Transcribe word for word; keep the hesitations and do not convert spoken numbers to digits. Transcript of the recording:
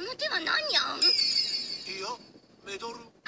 の手は何やん？ いや、メダル。